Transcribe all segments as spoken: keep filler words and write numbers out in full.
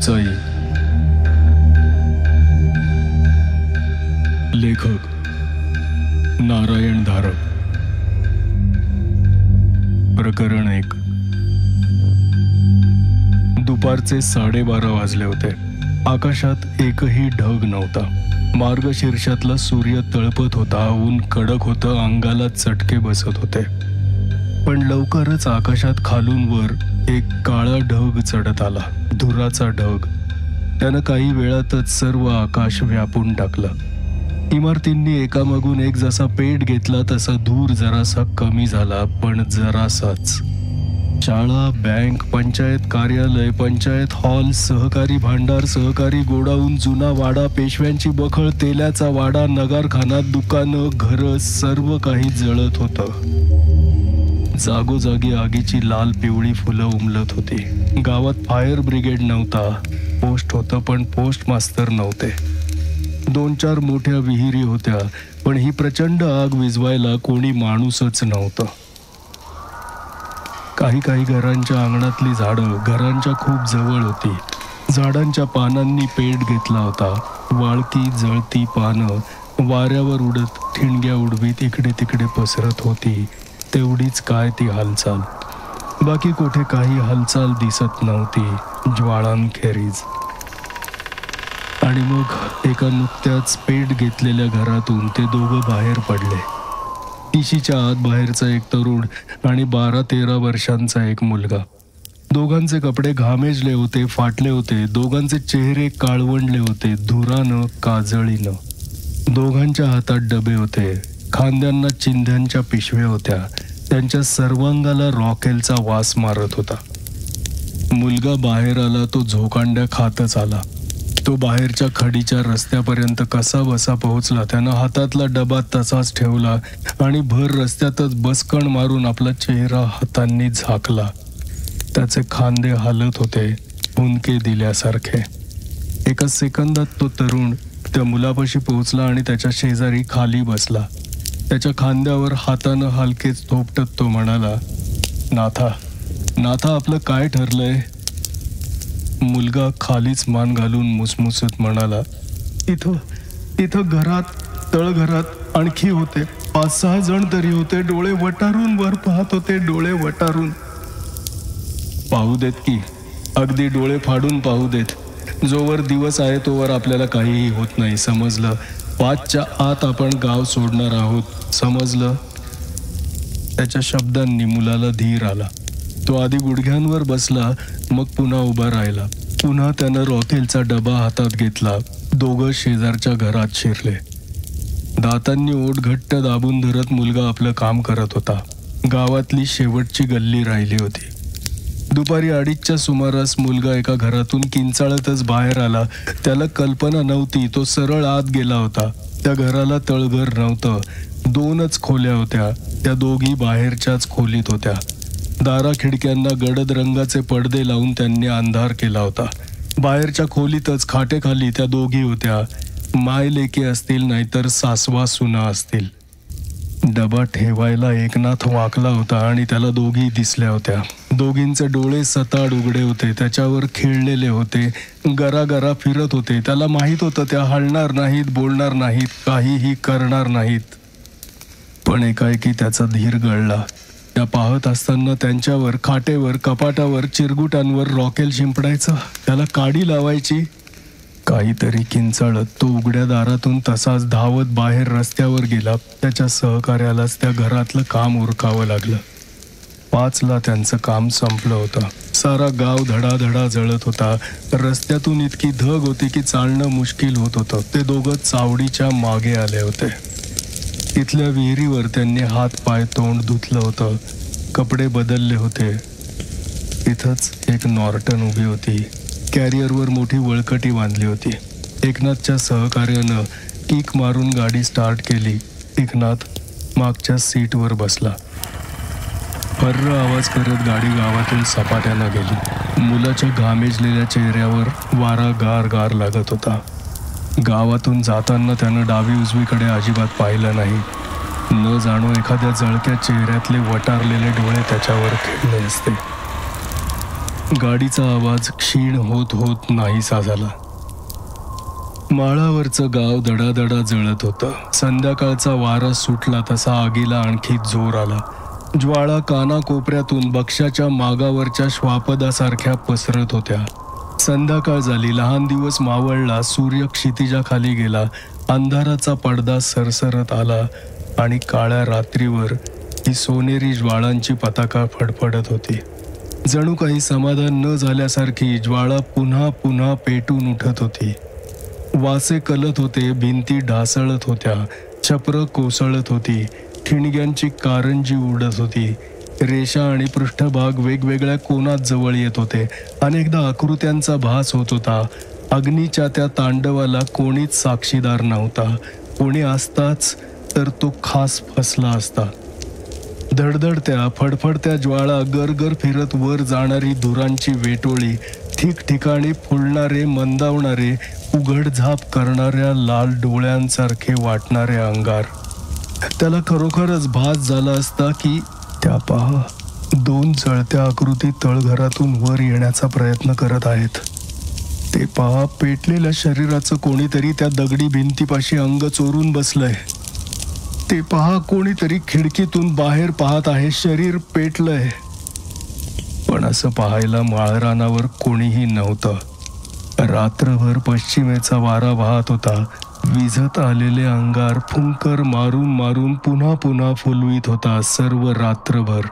सच्चाई. लेखक नारायण धारक. प्रकरण एक. दुपारचे साडेबारा वाजले होते. आकाशात एकही ढग नव्हता. मार्गशीर्षातला सूर्य तळपत होता. ऊन कडक होतं. अंगाला चटके बसत होते. पण लवकरच आकाशात खालून वर एक काळा ढग चढत आला. धुराचा ढग. त्यानं काही वेळातच सर्व आकाश व्यापून टाकलं. इमारतींनी एकामागून एक जसा पेट घेतला तसा धूर जरासा कमी झाला, पण जरासाच. शाळा, बँक, पंचायत कार्यालय, पंचायत हॉल, सहकारी भांडार, सहकारी गोडाऊन, जुना वाडा, पेशव्यांची बखळ, तेल्याचा वाडा, नगारखाना, दुकानं, घरं, सर्व काही जळत होतं. जागोजागी आगीची लाल पिवळी फुलं उमलत होती. गावात फायर ब्रिगेड नव्हता. पोस्ट होतं, पण पोस्ट मास्तर नव्हते. दोन चार मोठ्या विहिरी होत्या, पण ही प्रचंड आग विझवायला कोणी माणूसच नव्हतं. काही काही घरांच्या अंगणातली झाडं घरांच्या खूप जवळ होती. झाडांच्या पानांनी पेट घेतला होता. वाळकी जळती पानं वाऱ्यावर उडत ठिणग्या उडवीत इकडे तिकडे पसरत होती. तेवढीच काय ती हालचाल. बाकी कुठे काही हालचाल दिसत नव्हती, ज्वाळांखेरीज. आणि मग एका नुकत्याच पेट घेतलेल्या घरातून ते दोघं बाहेर पडले. तिशीच्या आत बाहेरचा एक तरुण आणि बारा तेरा वर्षांचा एक मुलगा. दोघांचे कपडे घामेजले होते, फाटले होते. दोघांचे चेहरे काळवंडले होते, धुरानं, काजळीनं. दोघांच्या हातात डबे होते. खांद्यांना चिंध्यांच्या पिशव्या होत्या. त्यांच्या सर्वांगाला रॉकेलचा वास मारत होता. मुलगा बाहेर आला. तो झोकांड्या खातच आला. तो बाहेरच्या खडीच्या रस्त्यापर्यंत कसा बसा पोहोचला. त्यानं हातातला डबा तसाच ठेवला आणि भर रस्त्यातच बसकण मारून आपला चेहरा हातांनी झाकला. त्याचे खांदे हालत होते, हुंदके दिल्यासारखे. एका सेकंदात तो तरुण त्या मुलापाशी पोहोचला आणि त्याच्या शेजारी खाली बसला. त्याच्या खांद्यावर हातानं हलकेच थोपटत तो म्हणाला, नाथा नाथा आपलं काय ठरलंय? मुलगा खालीच मान घालून मुसमुसत म्हणाला, इथं इथं घरात तळघरात आणखी होते. पाच सहा जण तरी होते. डोळे वटारून वर पाहत होते. डोळे वटारून. पाहू देत की, अगदी डोळे फाडून पाहू देत. जोवर दिवस आहे तोवर आपल्याला काहीही होत नाही, समजलं? पाचच्या आत आपण गाव सोडणार आहोत, समजलं? त्याच्या शब्दांनी मुलाला धीर आला. तो आधी गुडघ्यांवर बसला, मग पुन्हा उभा राहिला. पुन्हा त्यानं रॉकेलचा डबा हातात घेतला. दोघं शेजारच्या घरात शिरले. दातांनी ओठ घट्ट दाबून धरत मुलगा आपलं काम करत होता. गावातली शेवटची गल्ली राहिली होती. दुपारी अडीचच्या सुमारास मुलगा एका घरातून किंचाळतच बाहेर आला. त्याला कल्पना नव्हती. तो सरळ आत गेला होता. त्या घराला तळघर नव्हतं. दोनच खोल्या होत्या. त्या दोघी बाहेरच्याच खोलीत होत्या. दारा खिडक्यांना गडद रंगाचे पडदे लावून त्यांनी अंधार केला होता. बाहेरच्या खोलीतच खाटेखाली त्या दोघी होत्या. माय लेकी असतील, नाहीतर सासवा सुना असतील. डबा ठेवायला एकनाथ वाकला होता आणि त्याला दोघी दिसल्या होत्या. दोघींचे डोळे सताड उघडे होते. त्याच्यावर खिळलेले होते. गरागरा फिरत होते. त्याला माहीत होतं त्या हलणार नाहीत, बोलणार नाहीत, काहीही करणार नाहीत. पण एकाएकी त्याचा धीर गळला. त्या पाहत असताना त्यांच्यावर, खाटेवर, कपाटावर, चिरगुटांवर रॉकेल शिंपडायचं, त्याला काडी लावायची. काहीतरी किंचाळत तो उघड्या दारातून तसाच धावत बाहेर रस्त्यावर गेला. त्याच्या सहकार्यालाच त्या घरातलं काम उरकावं लागलं. पाचला त्यांचं काम संपलं होतं. सारा गाव धडाधडा जळत होता. रस्त्यातून इतकी धग होती की चालणं मुश्किल होत होतं. ते दोघं चावडीच्या मागे आले होते. तिथल्या विहिरीवर त्यांनी हात पाय तोंड धुतलं होतं. कपडे बदलले होते. तिथंच एक नॉर्टन उभी होती. कॅरियरवर मोठी वळकटी बांधली होती. एकनाथच्या सहकार्यानं किक मारून गाडी स्टार्ट केली. एकनाथ मागच्या सीटवर बसला. पर्र आवाज करत गाडी गावातून सपाट्यानं गेली. मुलाच्या घामेजलेल्या चेहऱ्यावर वारा गार गार लागत होता. गावातून जाताना त्यानं डावी उजवीकडे अजिबात पाहिलं नाही. न जाणो एखाद्या जळक्या चेहऱ्यातले वटारलेले डोळे त्याच्यावर खेळले असते. गाडीचा आवाज क्षीण होत होत नाहीसा झाला. माळावरचं गाव दडादडा जळत होतं. संध्याकाळचा वारा सुटला तसा आगीला आणखी जोर आला. ज्वाळा कानाकोपऱ्यातून बक्षाच्या मागावरच्या श्वापदासारख्या पसरत होत्या. संध्याकाळ झाली. लहान दिवस मावळला. सूर्य क्षितिजाखाली गेला. अंधाराचा पडदा सरसरत आला आणि काळ्या रात्रीवर ही सोनेरी ज्वाळांची पताका फडफडत होती. जणू काही समाधान न झाल्यासारखी ज्वाळा पुन्हा पुन्हा पेटून उठत होती. वासे कलत होते. भिंती ढासळत होत्या. छपरं कोसळत होती. ठिणग्यांची कारंजी उडत होती. रेषा आणि पृष्ठभाग वेगवेगळ्या कोनात जवळ येत होते. अनेकदा आकृत्यांचा भास होत होता. अग्नीच्या त्या तांडवाला कोणीच साक्षीदार नव्हता. कोणी असताच तर तो खास फसला असता. धडधडत्या फडफडत्या ज्वाळा, गरगर फिरत वर जाणारी धुरांची वेटोळी, ठिकठिकाणी फुलणारे, मंदावणारे, उघडझाप करणाऱ्या लाल डोळ्यांसारखे वाटणारे अंगार. त्याला खरोखरच भास झाला असता की त्या पहा, दोन जळत्या आकृती तळघरातून वर येण्याचा प्रयत्न करत आहेत. ते पहा, पेटलेल्या शरीराचं कोणीतरी त्या दगडी भिंतीपाशी अंग चोरून बसलंय. ते पहा, कोणीतरी खिडकीतून बाहेर पाहत आहे. शरीर पेटलंय. पण असं पाहायला माळरानावर कोणीही नव्हतं. रात्रभर पश्चिमेचा वारा वाहत होता. विझत आलेले अंगार फुंकर मारून मारून पुन्हा पुन्हा फुलवीत होता सर्व रात्रभर.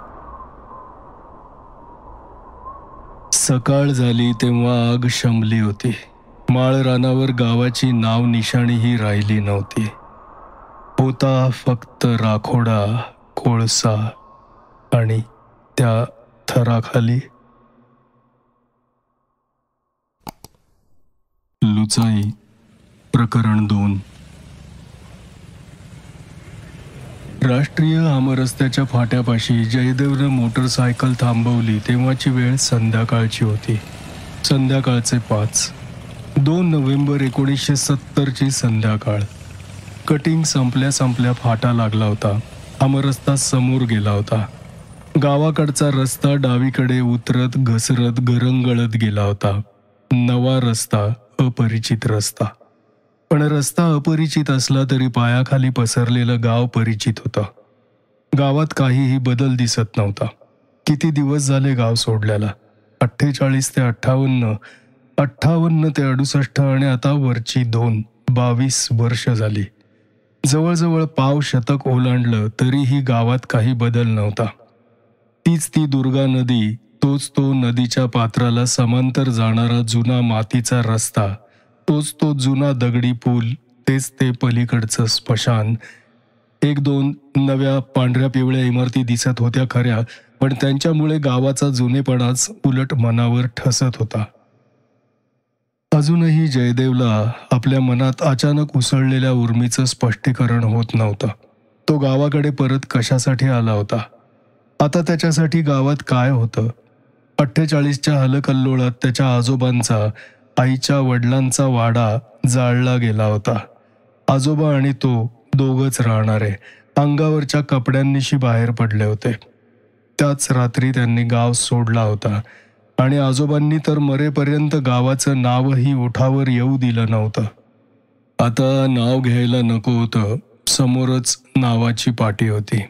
सकाळ झाली तेव्हा आग शमली होती. माळरानावर गावाची नाव निशाणीही राहिली नव्हती. होता फक्त राखोडा, कोळसा आणि त्या थराखाली लुचाई. प्रकरण दोन. राष्ट्रीय आमरस्त्याच्या फाट्यापाशी जयदेवनं मोटरसायकल थांबवली तेव्हाची वेळ संध्याकाळची होती. संध्याकाळचे पाच. दोन नोव्हेंबर एकोणीसशे सत्तरची संध्याकाळ. कटिंग संपल्या संपल्या फाटा लागला होता. आमरस्ता समोर गेला होता. गावाकडचा रस्ता डावीकडे उतरत घसरत गरंगळत गेला होता. नवा रस्ता, अपरिचित रस्ता. पण रस्ता अपरिचित असला तरी पायाखाली पसरलेलं गाव परिचित होतं. गावात काहीही बदल दिसत नव्हता. किती दिवस झाले गाव सोडल्याला? अठ्ठेचाळीस ते अठ्ठावन्न, अठ्ठावन्न ते अडुसष्ट आणि आता वरची दोन, बावीस वर्ष झाली. जवळजवळ पाव शतक ओलांडलं तरीही गावात काही बदल नव्हता. तीच ती दुर्गा नदी, तोच तो नदीच्या पात्राला समांतर जाणारा जुना मातीचा रस्ता, तोच तो जुना दगडी पूल, तेच ते पलीकडचं स्मशान. एक दोन नव्या पांढऱ्या पिवळ्या इमारती दिसत होत्या खऱ्या, पण त्यांच्यामुळे गावाचा जुनेपणाच उलट मनावर ठसत होता. अजूनही जयदेवला आपल्या मनात अचानक उसळलेल्या उर्मीचं स्पष्टीकरण होत नव्हतं. तो गावाकडे परत कशासाठी आला होता? आता त्याच्यासाठी गावात काय होतं? अठ्ठेचाळीसच्या हलकल्लोळात त्याच्या आजोबांचा, आईच्या वडिलांचा वाडा जाळला गेला होता. आजोबा आणि तो दोघंच राहणारे अंगावरच्या कपड्यांनिशी बाहेर पडले होते. त्याच रात्री त्यांनी गाव सोडला होता आणि आजोबांनी तर मरेपर्यंत गावाचं नावही ओठावर येऊ दिलं नव्हतं. आता नाव घ्यायला नको होतं. समोरच नावाची पाटी होती.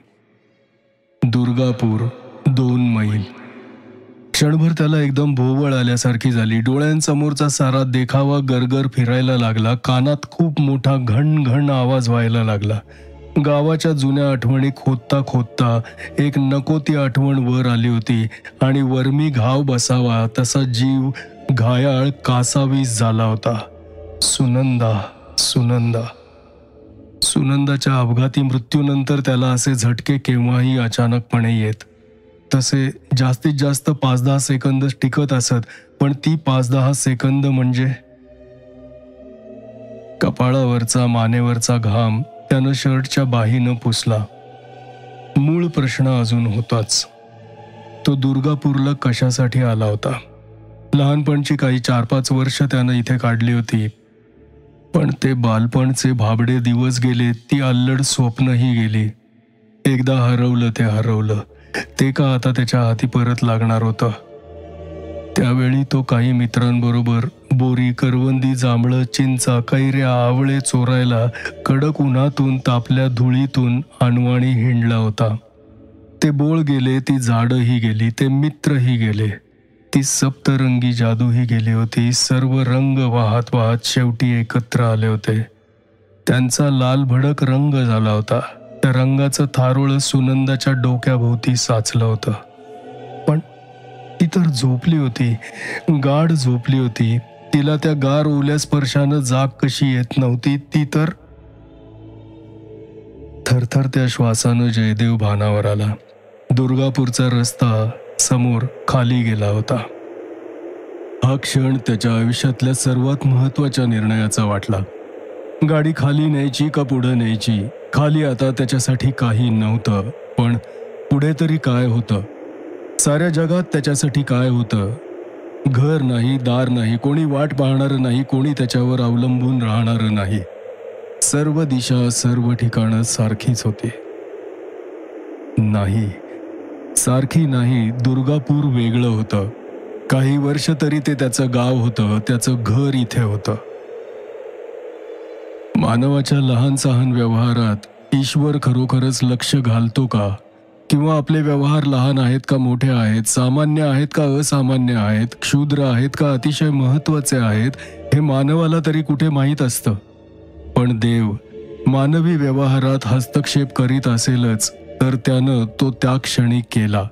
दुर्गापूर, दोन मैल. क्षणभर त्याला एकदम भोवळ आल्यासारखी झाली. डोळ्यांसमोरचा सारा देखावा गरगर फिरायला लागला. कानात खूप मोठा घण घण आवाज व्हायला लागला. गावाच्या जुन्या आठवणी खोदता खोदता एक नको ती आठवण वर आली होती आणि वरमी घाव बसावा तसा जीव घायाळ कासावीस झाला होता. सुनंदा, सुनंदा. सुनंदाच्या अपघाती मृत्यूनंतर त्याला असे झटके केव्हाही अचानकपणे येत. तसे जास्तीत जास्त पाच दहा सेकंदच टिकत असत, पण ती पाच दहा सेकंद म्हणजे कपाळावरचा मानेवरचा घाम त्यानं शर्टच्या बाहीनं पुसला. मूळ प्रश्न अजून होताच. तो दुर्गापूरला कशासाठी आला होता? लहानपणची काही चार पाच वर्ष त्यानं इथे काढली होती, पण ते बालपणचे भाबडे दिवस गेले. ती अल्लड स्वप्नही गेली. एकदा हरवलं ते हरवलं. ते का आता त्याच्या हाती परत लागणार होतं? त्यावेळी तो काही मित्रांबरोबर बोरी, करवंदी, जांभळं, चिंचा, कैऱ्या, आवळे चोरायला कडक उन्हातून तापल्या धुळीतून अनवाणी हिंडला होता. ते बोळ गेले, ती झाडंही गेली, ते मित्रही गेले, ती सप्तरंगी जादूही गेली होती. सर्व रंग वाहत वाहत शेवटी एकत्र आले होते. त्यांचा लाल भडक रंग झाला होता. त्या रंगाचं थारोळ सुनंदाच्या डोक्याभोवती साचलं होतं. पण ती तर झोपली होती, गाढ झोपली होती. तिला त्या गार ओल्या स्पर्शानं जाग कशी येत नव्हती. ती तर थरथर त्या श्वासानं जयदेव भानावर आला. दुर्गापूरचा रस्ता समोर खाली गेला होता. हा क्षण त्याच्या आयुष्यातल्या सर्वात महत्वाच्या निर्णयाचा वाटला. गाडी खाली न्यायची का पुढे न्यायची? खाली आता त्याच्यासाठी काही नव्हतं, पण पुढे तरी काय होतं? साऱ्या जगात त्याच्यासाठी काय होतं? घर नाही, दार नाही, कोणी वाट पाहणारं नाही, कोणी त्याच्यावर अवलंबून राहणारं नाही. सर्व दिशा, सर्व ठिकाणं सारखीच होती. नाही, सारखी नाही. दुर्गापूर वेगळं होतं. काही वर्ष तरी ते त्याचं गाव होतं, त्याचं घर इथे होतं. मानवाच्या लहान सहान व्यवहारात ईश्वर खरोखरच लक्ष घालतो का? किंवा आपले व्यवहार लहान आहेत का मोठे आहेत, सामान्य आहेत का असामान्य आहेत, क्षुद्र आहेत का अतिशय महत्त्वाचे आहेत, हे मानवाला तरी कुठे माहीत असतं. पण देव मानवी व्यवहारात हस्तक्षेप करीत असेलच तर त्यानं तो त्या क्षणी केला.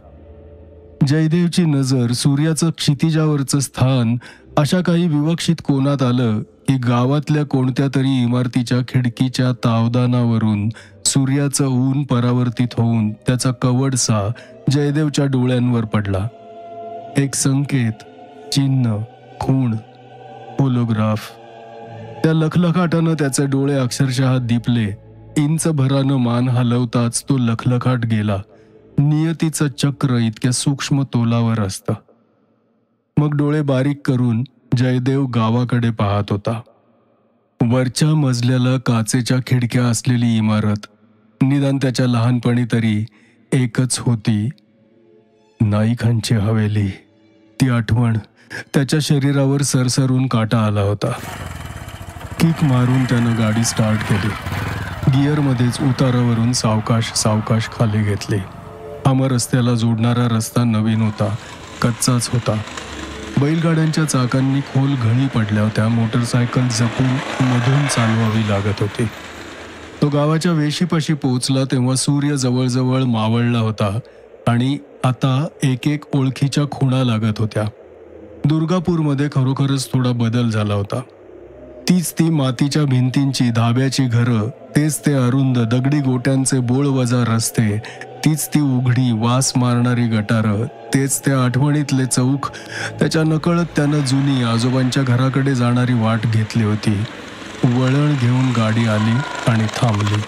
जयदेवची नजर सूर्याचं क्षितिजावरचं स्थान अशा काही विवक्षित कोणात आलं की गावातल्या कोणत्या तरी इमारतीच्या खिडकीच्या तावदानावरून सूर्याचं ऊन परावर्तित होऊन त्याचा कवडसा जयदेवच्या डोळ्यांवर पडला. एक संकेत, चिन्ह, खूण, होलोग्राफ. त्या लखलखाटानं त्याचे डोळे अक्षरशः दिपले. इंच भरानं मान हलवताच तो लखलखाट गेला. नियतीचं चक्र इतक्या सूक्ष्म तोलावर असतं. मग डोळे बारीक करून जयदेव गावाकडे पाहत होता. वरच्या मजल्याला काचेच्या खिडक्या असलेली इमारत, निदान त्याच्या लहानपणी तरी एकच होती. नाईकांची हवेली. ती आठवण त्याच्या शरीरावर सरसरून काटा आला होता. किक मारून त्यानं गाडी स्टार्ट केली. गिअरमध्येच उतारावरून सावकाश सावकाश खाली घेतली. हमर रस्त्याला जोडणारा रस्ता नवीन होता, कच्चाच होता. बैलगाड्यांच्या चाकांनी खोल घळी पडल्या होत्या. मोटरसायकल जपून मधून चालवावी लागत होती. तो गावाच्या वेशीपाशी पोहोचला तेव्हा सूर्य जवळजवळ मावळला होता आणि आता एक एक ओळखीच्या खुणा लागत होत्या. दुर्गापूरमध्ये खरोखरच थोडा बदल झाला होता. तीच ती मातीच्या भिंतींची धाब्याची घरं, तेच ते अरुंद दगडी गोट्यांचे बोळवजा रस्ते, तीच ती उघडी वास मारणारी गटारं, तेच ते आठवणीतले चौक. त्याच्या नकळत त्यानं जुनी आजोबांच्या घराकडे जाणारी वाट घेतली होती. वळण घेऊन गाडी आली आणि थांबली.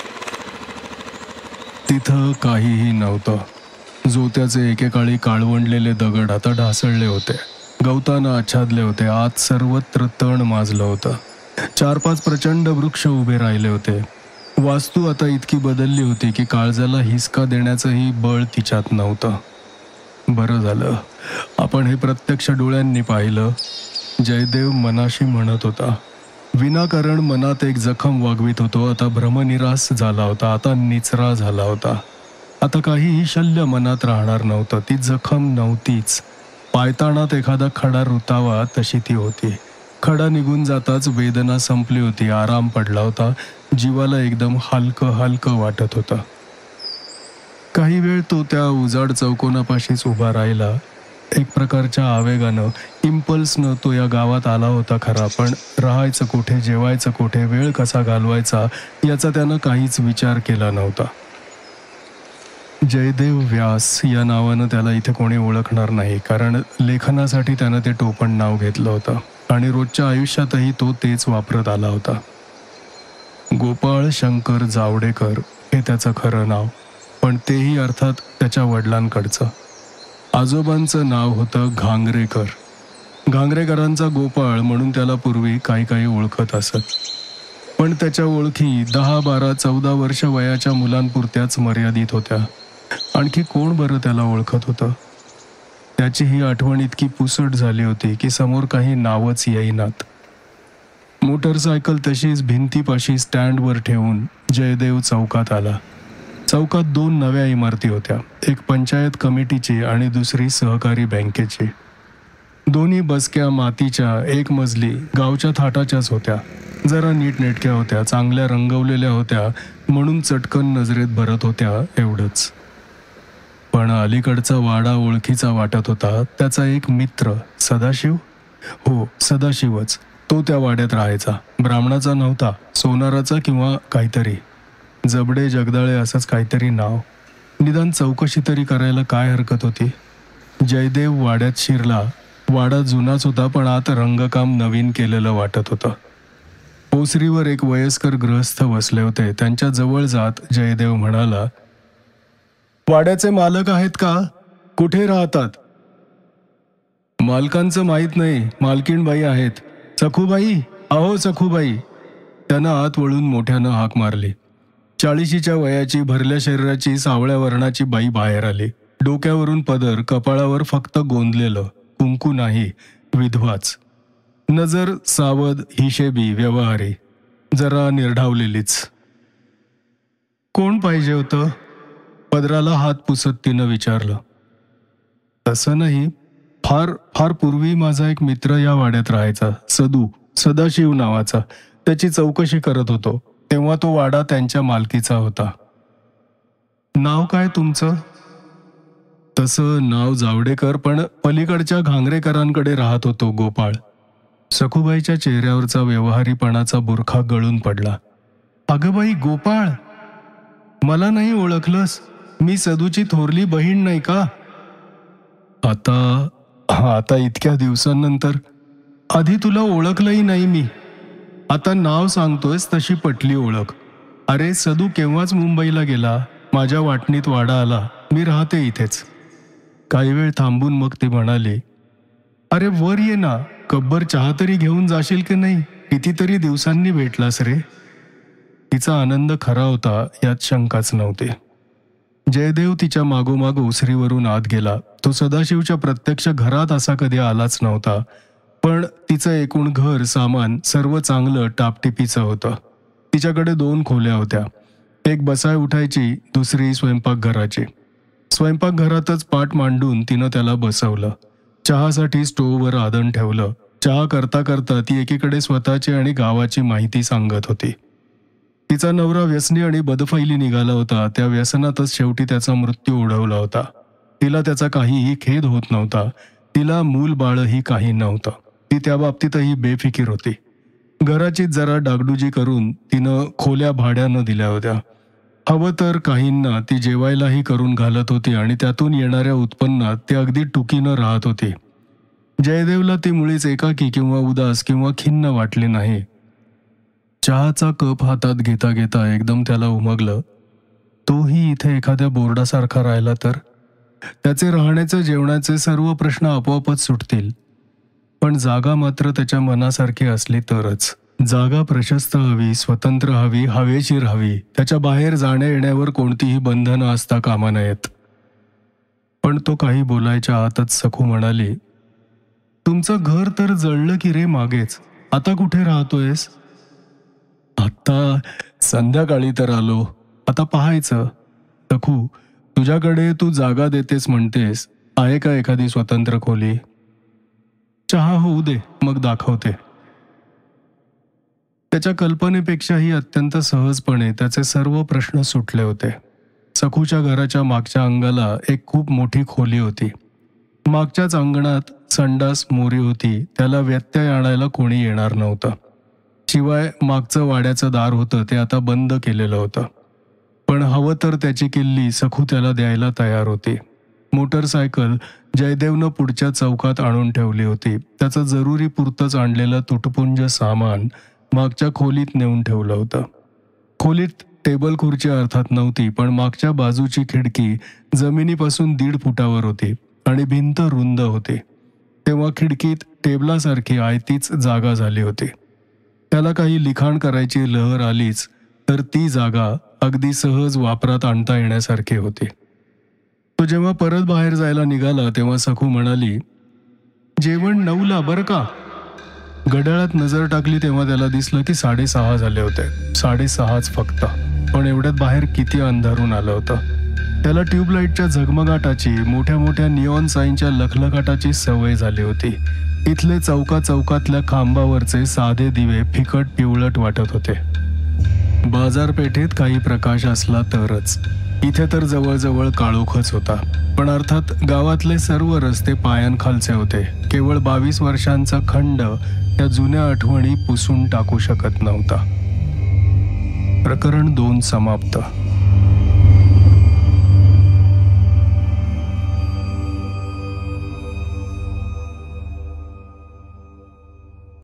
तिथं काहीही नव्हतं. जोत्याचे एकेकाळी काळवंडलेले दगड आता ढासळले होते, गवतानं आच्छादले होते. आत सर्वत्र तण माजलं होतं. चार पाच प्रचंड वृक्ष उभे राहिले होते. वास्तू आता इतकी बदलली होती की काळजाला हिसका देण्याचंही बळ तिच्यात नव्हतं. बरं झालं आपण हे प्रत्यक्ष डोळ्यांनी पाहिलं, जयदेव मनाशी म्हणत होता. विनाकारण मनात एक जखम वागवित होतो. आता भ्रमनिरास झाला होता, आता निचरा झाला होता. आता काहीही शल्य मनात राहणार नव्हतं. ती जखम नव्हतीच. पायताणात एखादा खडा रुतावा तशी ती होती. खडा निघून जाताच वेदना संपली होती. आराम पडला होता. जीवाला एकदम हलकं हलकं वाटत होतं. काही वेळ तो त्या उजाड चौकोनापाशीच उभा राहिला. एक प्रकारच्या आवेगानं, इम्पल्सनं तो या गावात आला होता खरा, पण राहायचं कुठे, जेवायचं कुठे, वेळ कसा घालवायचा याचा त्यानं काहीच विचार केला नव्हता. जयदेव व्यास या नावानं त्याला इथे कोणी ओळखणार नाही, कारण लेखनासाठी त्यानं ते टोपण नाव घेतलं होतं आणि रोजच्या आयुष्यातही तो तेच वापरत आला होता. गोपाळ शंकर जावडेकर हे त्याचं खरं नाव, पण तेही अर्थात त्याच्या वडिलांकडचं. आजोबांचं नाव होतं घांगरेकर. घांगरेकरांचा गोपाळ म्हणून त्याला पूर्वी काही काही ओळखत असत, पण त्याच्या ओळखी दहा बारा चौदा वर्ष वयाच्या मुलांपुरत्याच मर्यादित होत्या. आणखी कोण बरं त्याला ओळखत होतं? त्याची ही आठवण इतकी पुसट झाली होती की समोर काही नावच येईनात. मोटरसायकल तशीच भिंतीपाशी स्टँडवर ठेवून जयदेव चौकात आला. चौकात दोन नव्या इमारती होत्या, एक पंचायत कमिटीची आणि दुसरी सहकारी बँकेची. दोन्ही बसक्या मातीच्या, एक मजली, गावच्या थाटाच्याच होत्या. जरा नीटनेटक्या होत्या, चांगल्या रंगवलेल्या होत्या म्हणून चटकन नजरेत भरत होत्या एवढंच. पण अलीकडचा वाडा ओळखीचा वाटत होता. त्याचा एक मित्र सदाशिव, हो सदाशिवच, तो त्या वाड्यात राहायचा. ब्राह्मणाचा नव्हता, सोनाराचा किंवा काहीतरी, जबडे जगदाळे असंच काहीतरी नाव. निदान चौकशी तरी करायला काय हरकत होती. जयदेव वाड्यात शिरला. वाडा जुनाच होता पण आत रंगकाम नवीन केलेलं वाटत होतं. ओसरीवर एक वयस्कर गृहस्थ बसले होते. त्यांच्या जवळ जात जयदेव म्हणाला, वाड्याचे मालक आहेत का? कुठे राहतात? मालकांचं माहीत नाही, मालकीणबाई आहेत. सखूबाई, अहो सखूबाई. त्यानं आत वळून मोठ्यानं हाक मारली. चाळीशीच्या वयाची, भरल्या शरीराची, सावळ्या वर्णाची बाई बाहेर आली. डोक्यावरून पदर, कपाळावर फक्त गोंदलेलं, कुंकू नाही, विधवाच. नजर सावध, हिशेबी, व्यवहारी, जरा निर्ढावलेलीच. कोण पाहिजे होतं? पदराला हात पुसत तिनं विचारलं. तसं नाही, फार फार पूर्वी माझा एक मित्र या वाड्यात राहायचा, सदू, सदाशिव नावाचा. त्याची चौकशी करत होतो. तेव्हा तो वाडा त्यांच्या मालकीचा होता. नाव काय तुमचं? तसं नाव जावडेकर, पण पलीकडच्या घांगरेकरांकडे राहत होतो, गोपाळ. सखूबाईच्या चेहऱ्यावरचा व्यवहारीपणाचा बुरखा गळून पडला. अगं बाई, गोपाळ, मला नाही ओळखलंस? मी सदूची थोरली बहीण नाही का? आता आता इतक्या दिवसांनंतर? आधी तुला ओळखलंही नाही मी. आता नाव सांगतोयस तशी पटली ओळख. अरे सदू केव्हाच मुंबईला गेला. माझ्या वाटणीत वाडा आला. मी राहते इथेच. काही वेळ थांबून मग ती म्हणाली, अरे वर ये ना, कब्बर चहा तरी घेऊन जाशील की नाही? कितीतरी दिवसांनी भेटलास रे. तिचा आनंद खरा होता यात शंकाच नव्हती. जयदेव तिच्या मागोमाग ओसरीवरून आत गेला. तो सदाशिवच्या प्रत्यक्ष घरात असा कधी आलाच नव्हता, पण तिचं एकूण घर सामान सर्व चांगलं टापटिपीचं होतं. तिच्याकडे दोन खोल्या होत्या, एक बसाय उठायची, दुसरी स्वयंपाकघराची. स्वयंपाकघरातच पाट मांडून तिनं त्याला बसवलं. चहासाठी स्टोव्हवर आदण ठेवलं. चहा करता करता ती एकीकडे स्वतःची आणि गावाची माहिती सांगत होती. तिचा नवरा व्यसनी आणि बदफैली निघाला होता. त्या व्यसनातच शेवटी त्याचा मृत्यू ओढवला होता. तिला त्याचा काहीही खेद होत नव्हता. तिला मूल बाळही काही नव्हतं. ती त्या बाबतीतही बेफिकीर होती. घराची जरा डागडुजी करून तिनं खोल्या भाड्यानं दिल्या होत्या. हवं तर काहींना ती जेवायलाही करून घालत होती आणि त्यातून येणाऱ्या उत्पन्नात ती अगदी टुकीनं राहत होती. जयदेवला ती मुळीच एकाकी किंवा उदास किंवा खिन्न वाटली नाही. चहाचा कप हातात घेता घेता एकदम त्याला उमगलं, तोही इथे एखाद्या बोर्डासारखा राहिला तर? त्याचे राहण्याचे, जेवणाचे सर्व प्रश्न आपोआपच सुटतील. पण जागा मात्र त्याच्या मनासारखी असली तरच. जागा प्रशस्त हवी, स्वतंत्र हवी, हवेशीर हवी. त्याच्या बाहेर जाण्या येण्यावर कोणतीही बंधनं असता कामा नयेत. पण तो काही बोलायच्या आतच सखू म्हणाली, तुमचं घर तर जळलं की रे मागेच. आता कुठे राहतोयस? आता संध्याकाळी तर आलो. आता पाहायचं. सखू, तुझ्याकडे तू जागा देतेस म्हणतेस, आहे का एखादी स्वतंत्र खोली? चहा होऊ दे, मग दाखवते. त्याच्या कल्पनेपेक्षाही अत्यंत सहजपणे त्याचे सर्व प्रश्न सुटले होते. सखूच्या घराच्या मागच्या अंगाला एक खूप मोठी खोली होती. मागच्याच अंगणात संडास मोरी होती. त्याला व्यत्यय आणायला कोणी येणार नव्हतं. शिवाय मागचं वाड्याचं दार होतं ते आता बंद केलेलं होतं. पण हवं तर त्याची किल्ली सखू त्याला द्यायला तयार होती. मोटरसायकल जयदेवनं पुढच्या चौकात आणून ठेवली होती. त्याचं जरुरी पुरतंच आणलेलं तुटपुंज सामान मागच्या खोलीत नेऊन ठेवलं होतं. खोलीत टेबल खुर्ची अर्थात नव्हती, पण मागच्या बाजूची खिडकी जमिनीपासून दीड फुटावर होती आणि भिंत रुंद होती. तेव्हा खिडकीत टेबलासारखी आयतीच जागा झाली होती. त्याला काही लिखाण करायची लहर आलीच तर ती जागा अगदी सहज वापरात आणता येण्यासारखी होती. तो जेव्हा परत बाहेर जायला निघाला तेव्हा सखू म्हणाली, जेवण नऊला बरं का. घड्याळात नजर टाकली तेव्हा त्याला दिसलं की साडेसहा झाले होते. साडेसहाच फक्त. पण एवढ्यात बाहेर किती अंधारून आलं होतं. त्याला ट्यूबलाईटच्या झगमगाटाची, मोठ्या मोठ्या निऑन साईनच्या लखलखाटाची सवय झाली होती. इथले चौका चौकातल्या खांबावरचे साधे दिवे फिकट पिवळट वाटत होते. बाजारपेठेत काही प्रकाश असला तरच. इथे तर जवळजवळ काळोखच होता. पण अर्थात गावातले सर्व रस्ते पायांखालचे होते. केवळ बावीस वर्षांचा खंड त्या जुन्या आठवणी पुसून टाकू शकत नव्हता. प्रकरण दोन समाप्त.